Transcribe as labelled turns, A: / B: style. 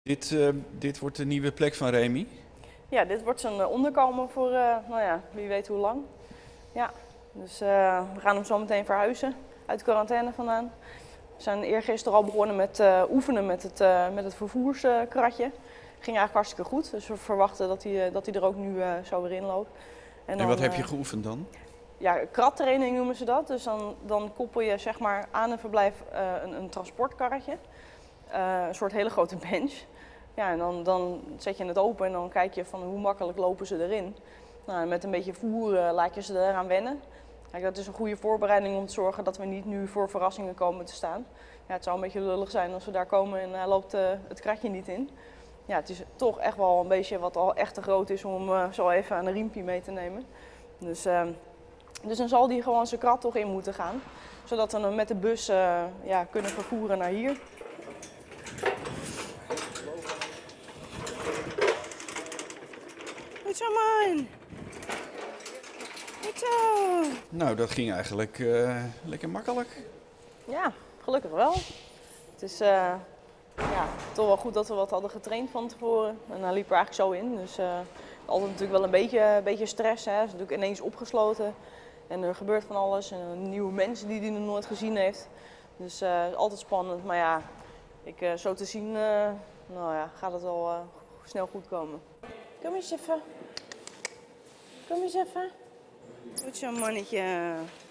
A: Dit wordt de nieuwe plek van Remy.
B: Ja, dit wordt zijn onderkomen voor, nou ja, wie weet hoe lang. Ja, dus we gaan hem zo meteen verhuizen uit de quarantaine vandaan. We zijn eergisteren al begonnen met oefenen met het vervoerskratje. Ging eigenlijk hartstikke goed, dus we verwachten dat hij er ook nu zo weer in loopt.
A: En wat heb je geoefend dan?
B: Ja, krattraining noemen ze dat. Dus dan koppel je zeg maar aan een verblijf een transportkarretje. Een soort hele grote bench. Ja, en dan zet je het open en dan kijk je van hoe makkelijk lopen ze erin. Nou, met een beetje voer laat je ze eraan wennen. Kijk, dat is een goede voorbereiding om te zorgen dat we niet nu voor verrassingen komen te staan. Ja, het zou een beetje lullig zijn als we daar komen en hij loopt het kratje niet in. Ja, het is toch echt wel een beestje wat al echt te groot is om zo even aan een riempje mee te nemen. Dus dan zal die gewoon zijn krat toch in moeten gaan. Zodat we hem met de bus ja, kunnen vervoeren naar hier. Goed zo, man. Goed zo.
A: Nou, dat ging eigenlijk lekker makkelijk.
B: Ja, gelukkig wel. Het is ja, toch wel goed dat we wat hadden getraind van tevoren. En hij liep er eigenlijk zo in. Dus altijd natuurlijk wel een beetje stress. Hè. Hij is natuurlijk ineens opgesloten. En er gebeurt van alles. En nieuwe mensen die hij nog nooit gezien heeft. Dus altijd spannend. Maar ja, zo te zien nou ja, gaat het wel snel goed komen. Kom eens even. Kom eens even. Goed zo, mannetje.